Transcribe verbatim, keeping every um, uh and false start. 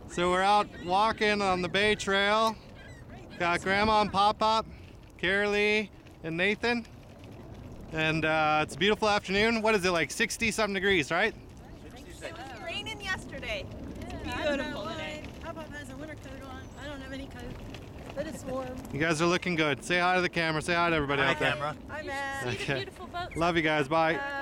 So we're out walking on the Bay Trail. Got Grandma and Pop Pop, Carolee, and Nathan. And uh, it's a beautiful afternoon. What is it, like sixty something degrees, right? It was raining yesterday. Yeah, beautiful today. Pop Pop has a winter coat on. I don't have any coat, but it's warm. You guys are looking good. Say hi to the camera. Say hi to everybody Hi, out there. camera. Hi, Matt. See the Okay. beautiful boats. Love you guys. Bye. Bye.